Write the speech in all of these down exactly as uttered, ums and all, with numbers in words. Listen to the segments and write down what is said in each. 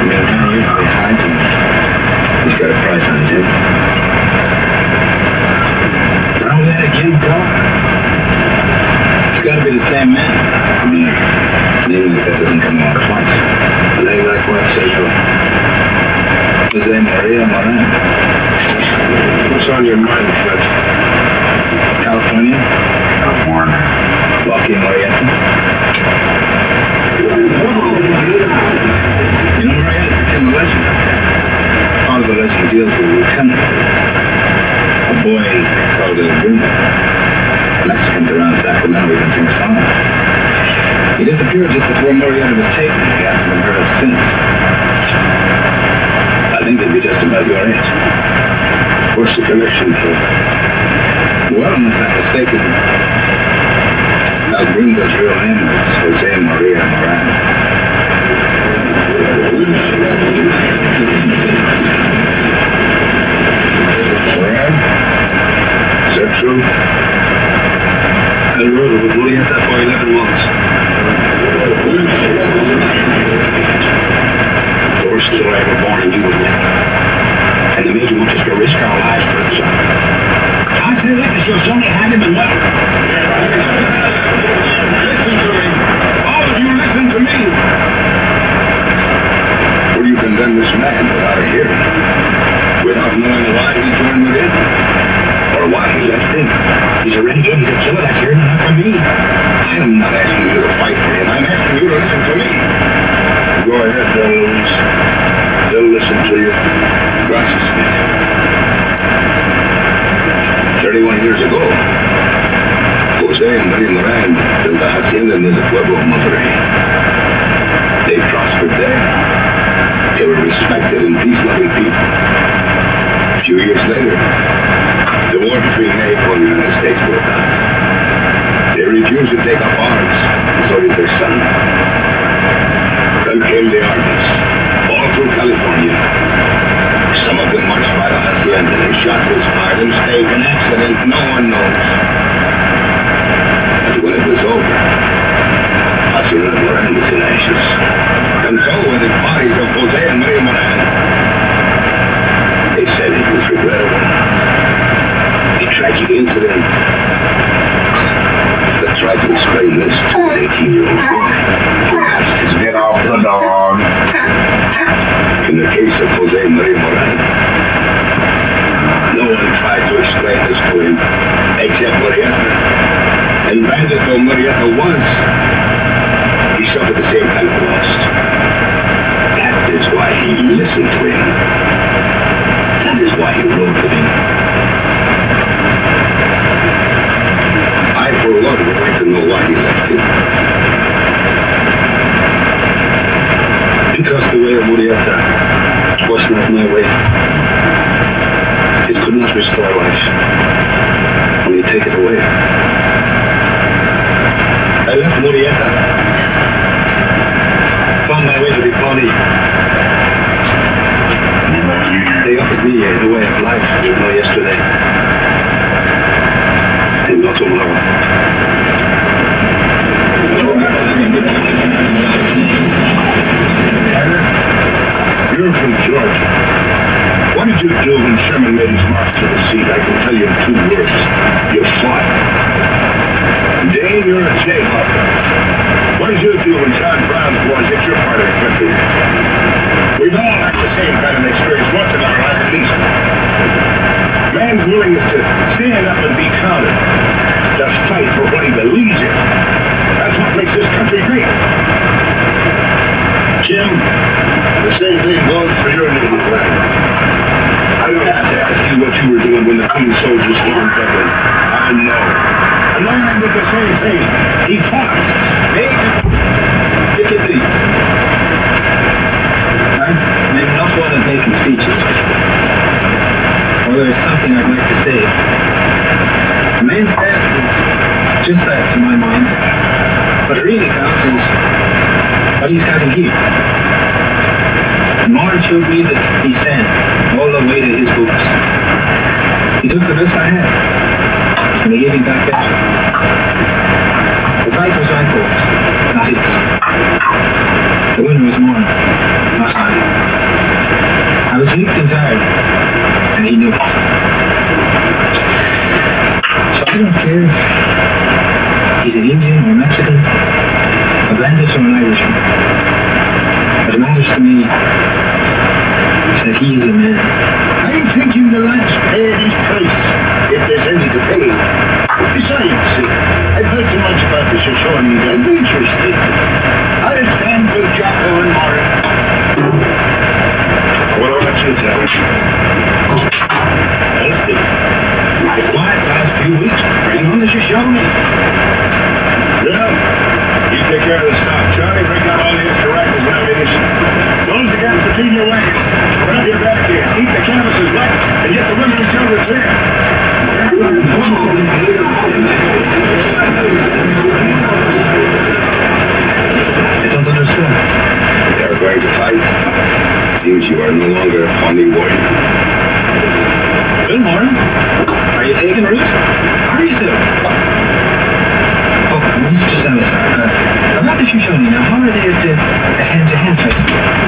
man down here, they hide him. He's got a price on his head. Know that again, Carl? It's got to be the same man. I mean, maybe that doesn't come along twice. A name like what, Central? Jose Maria Moran. What's on your mind, Fletch? California? California. Joaquin Morieta. You know, Morieta became a legend up there. Part of the legend deals with a lieutenant. A boy called a Bruno. Mexicans around Sacramento even sing songs. He disappeared just before Morieta was taken. He hasn't been heard of since. I think they'd be just about your age. What's the connection, Phil? Well, unless I'm mistaken, El Gringo's real name is Jose Maria Moran. Moran? Is that true? I rode with Morieta for eleven months. The worst kid I ever born in you was me. And the major wants us to risk our lives for a son. I say that because your son had him and well. Listen to me. All of you listen to me. Will you condemn this man without a hearing? Without knowing why he joined with it? Or why he left him? He's a renegade, he's a killer, that's hearing enough for me. I'm not asking you to fight for him, I'm asking you to listen to me. Go ahead, Jones. They'll listen to you. Gracias, Smith. Thirty-one years ago, Jose and Maria Moran built a hacienda near the pueblo of Monterrey. They prospered there. They were respected and peace-loving people. A few years later, the war between Mexico and the United States broke out. They refused to take up arms, and so did their son. Then came the armies, all through California. Some of them marched by the hacienda. They shot, was fired, and staged an accident no one knows. But when it was over, Hacienda Moran was in ashes. And so were the bodies of Jose and Maria Moran. They said it was regrettable. A tragic incident that tried to explain this to an eighteen-year-old boy who asked his head off the dog. In the case of Jose Maria Moran, no one tried to explain this to him except Morieta. And bandit though Morieta was, he suffered the same kind of loss. That is why he listened to him. That is why he rode with him. I, for one, would like to know why he left him. Because the way of Morieta was not my way. It could not restore life. When you take it away. I left Morieta. Found my way to the Pawnee. They offered me a new way of life, you know, yesterday. And not tomorrow. You're from Georgia. What did you do when Sherman made his march to the seat? I can tell you in two words. You fought. Dane, you're a jayhawker. What did you do when John Brown's boys hit your part of the country? We've all had the same kind of experience once in our life at least. Man's willingness to stand up and be counted. To fight for what he believes in. That's what makes this country great. Jim, the same thing goes for your native land. I don't have to ask you what you were doing when the Queen soldiers stormed Dublin. I know. And Leonard did the same thing. He fought. Hey, pick it deep. I've made enough one of making speeches. Well, there's something I'd like to say. The main test is just that, to my mind. What really counts is what he's got to give. More showed me that he sent all the way to his books. He took the best I had, and he gave me back better. The fight was my fault, not his. The winner was mine, not mine. was weak and tired, and he knew it. So I don't care if he's an Indian or a Mexican, a bandit or an Irishman. What matters to me is that he is a man. I'm thinking the lad's paid his price, if there's any to pay. Besides, I've heard so much about the Shoshone, I'm interested. I'll stand with Jocko and Maury. What about you, Terry? Healthy. My quiet last few weeks, bring on the Shoshone. Yeah. You take care of the stock. Charlie, bring out all the extra rifles and ammunition. Those against the senior wagon. Grab your back here. Keep the canvases wet and get the women and children clear. I don't understand. They are going to fight. Seems you are no longer a Pawnee warrior. Good morning. Are you taking root? Are you, sir? Oh, Mister Salazar, uh, about the Shoshone, now, how are they at the hand-to-hand fight?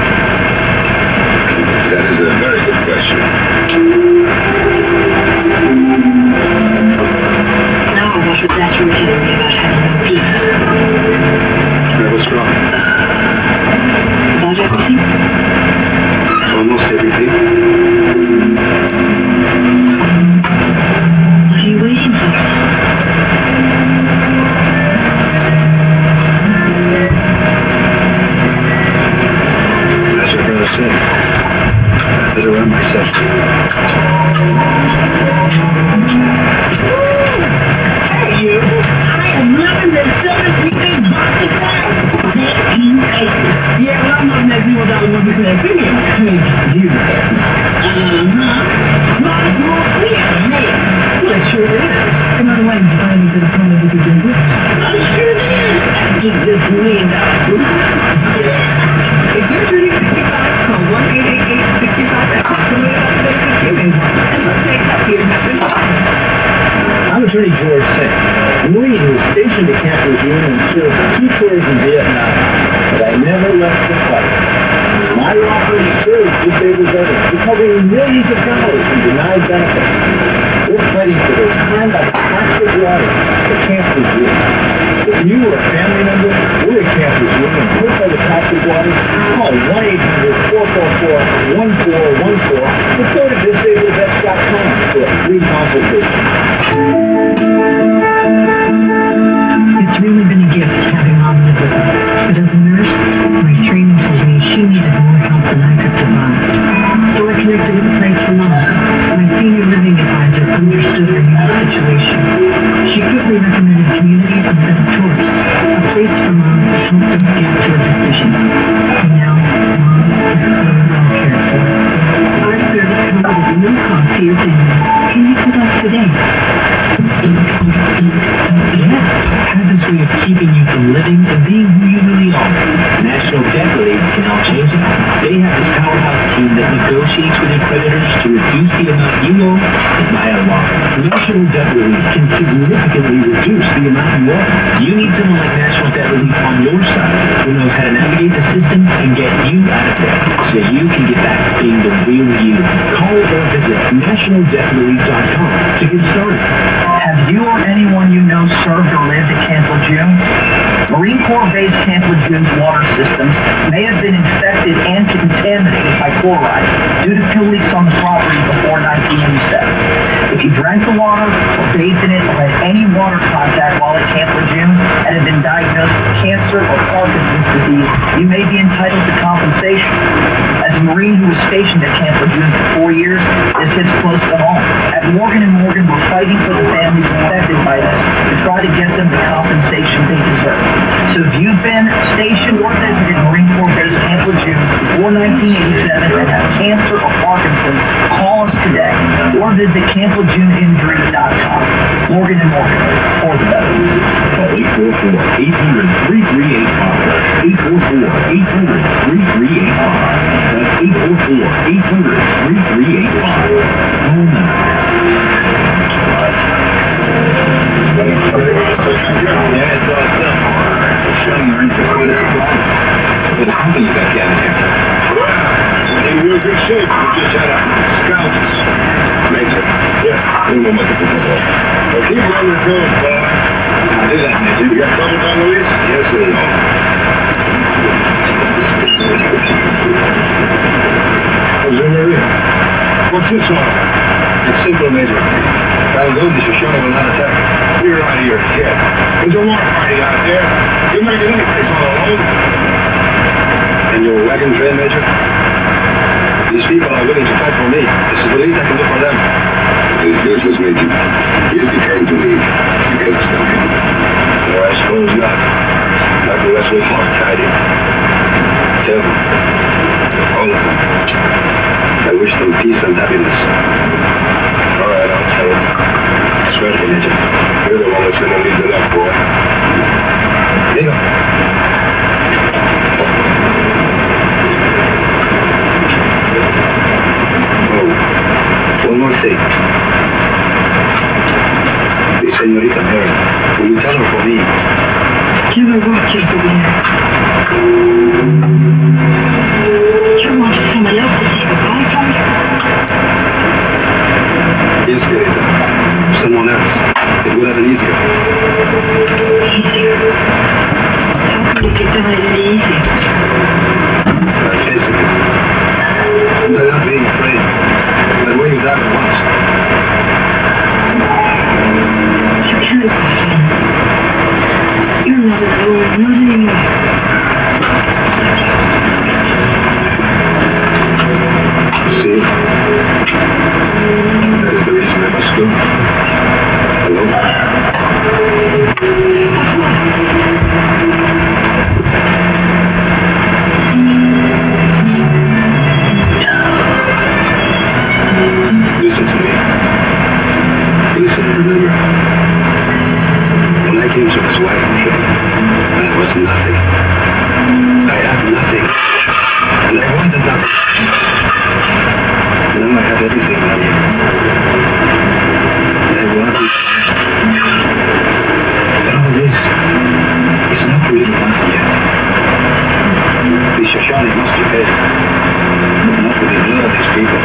That is a very good question. Now what was that you were telling me about having no peace? That was wrong. About everything? Almost everything. What are you waiting for? As your brother said, I better run myself. Hey, you! I am loving the seven weekend box of fries. nineteen eighty. Yeah, well, I'm not that zero dollar one percent premium. You. Uh-huh. Not more clear than me. Well, it sure is. Another way to find into the front of the good group. I'm sure it is. I give this million dollar group. If you're turning sixty-five, call one eight eight eight sixty-five. That's the million dollar basic giving. And let's take that here. I'm Attorney George Singh. The Marine who was stationed at Camp Lejeune and served two tours in Vietnam, but I never left the fight. My law firm served disabled veterans, recovering millions of dollars from denied benefits. We're fighting for those hand by toxic water at Camp Lejeune. If you or a family member were at Camp Lejeune and hurt by the toxic water, call one eight hundred four four four one four one four or go to disabled vets dot com for a free consultation. It's really been a gift having Mom live with us. But as a nurse, my training told me she needed more help than I could provide. So I connected with a place for Mom. My senior living advisor understood her unique situation. She quickly recommended community and set of tours, a place for Mom to help them get to a decision. And now, Mom is so well cared for. Our service comes with no cost to your family. Can you call us today? Yes, have this way of keeping you from living and being who you really are. National Debt Relief can help change it. They have this powerhouse team that negotiates with your creditors to reduce the amount you owe and buy a law. National Debt Relief can significantly reduce the amount you owe. You need someone like National Debt Relief on your side who knows how to navigate the system and get you out of there so you can get back to being the real you. Call or visit national debt relief dot com to get started. Have you or anyone you know served or lived at Camp Lejeune? Marine Corps-based Camp Lejeune's water systems may have been infected and contaminated by chloride due to pill leaks on the property before nineteen eighty-seven. If you drank the water, or bathed in it, or had any water contact while at Camp Lejeune and have been diagnosed with cancer or Parkinson's disease, you may be entitled to compensation. As a Marine who was stationed at Camp Lejeune for four years, this hits close to home. At Morgan and Morgan, we're fighting for the families affected by this to try to get them the compensation they deserve. So if you've been stationed or visited Marine Corps Base Camp Lejeune before nineteen eighty-seven and have cancer or Parkinson's, call us today or visit camp lejeune injury dot com. Morgan and Morgan, for the veterans. Call eight four four, eight hundred, three three eight five. eight four four, eight hundred, three three eight five. That's eight four four, eight hundred, three three eight five. Call now. Yeah, it's all stuff. Showing your interest in this problem. But how can you got down here? Well, we're in real good shape. We just It's all right. It's simple, Major. That'll do. The Shoshone will not attack. You're out of your head. There's a war party out there. You're not getting any place all alone. And your wagon train, Major? These people are willing to fight for me. This is the least I can do for them. It's useless, Major. He is determined to leave. You cannot stop him. No, I suppose not. Not unless we hog tied him. Tell them. All of them. I wish them peace and happiness. All right, I'll tell him. Swear to me, Major. You're the one that's going to lead the left, boy. Here you go. Oh, one more thing. The Senorita Mary, will you tell her for me? Tell her what, Jacoby? You want someone else to say goodbye from you? Yes, querida. Someone else. It would have been easier. Easier? How can you get done it easy? By facing it. And by not being afraid. By weighing that at once. You can't, Kathleen. You're not alone, not anymore. See? That is the reason I must go. Alone. Listen to me. Listen and remember. When I came to this wagon train, I was nothing. I had nothing. And I wanted nothing. Now I have everything I need. And I want it. But all this is not really enough yet. The Shoshone must be paid. But not with the blood of these people.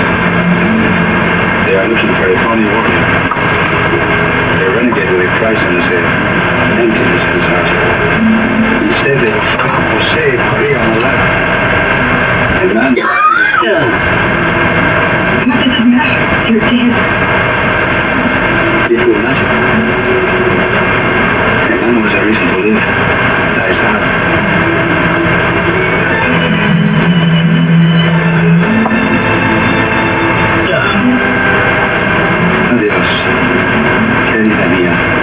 They are looking for a phony warrior. A renegade with a price on his head. Emptiness in his heart. Instead they will fight for save Maria on the left. A man... What does it matter? You're dead. It will matter. A man was a reason to live. Dies hard. Adios, querida mía.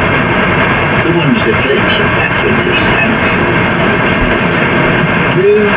Really?